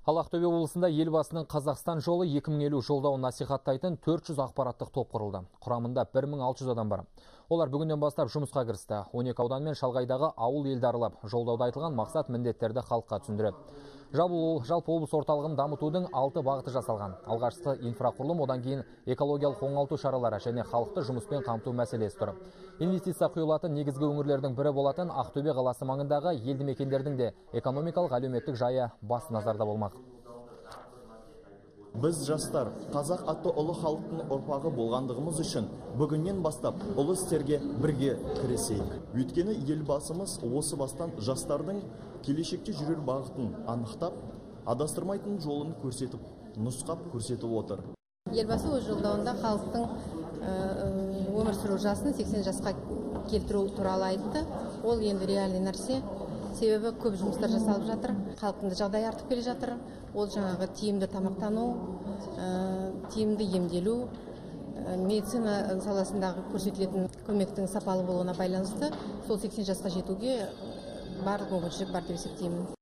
Ал Ақтөбе облысында елбасының Қазақстан жолы 2050 жолдауын насихаттайтын 400 ақпараттық топ құрылды. Құрамында 1600 адам бар. Олар бүгіннен бастап жұмысқа кірісті. 12 аудан мен шалғайдағы ауыл елді аралап, жолдауда айтылған мақсат міндеттерді халыққа түсіндіреді. Жалпы облыс орталығын дамытудың 6 бағыты жасалған. Алғашқысы инфрақұрылым, одан кейін экологиялық оңалту шаралары және халықты жұмыспен қамту мәселесі тұр. Инвестиция құйылатын негізгі өңірлердің бірі болатын Ақтөбе қаласы маңындағы елді мекендердің де экономикалық әлеуметтік жайы басты назарда болмақ. Біз жастар қазақ атты ұлы халықтың ұрпағы болғандығымыз үшін бүгіннен бастап ұлы істерге бірге кірісейік. Өйткені елбасымыз осы бастан жастардың келешекте жүрер бағытын анықтап, адастырмайтын жолын көрсетіп, нұсқап көрсетіп отыр. Елбасы өз жолдауында халықтың өмір сүру жасын 80 жасқа келтіру туралы айтты. Ол енді реальный нәрсе. Себебі көп жұмыстар жасалып жатыр. Халықтың жағдайы артып келе жатыр. Ол жаңағы тиімді тамақтану, тиімді емделу, медицина саласындағы көрсетілетін көмектің сапалы болуына байланысты сол 80 жасқа жетуге барлық мүмкіншілік бар деп есептеймін.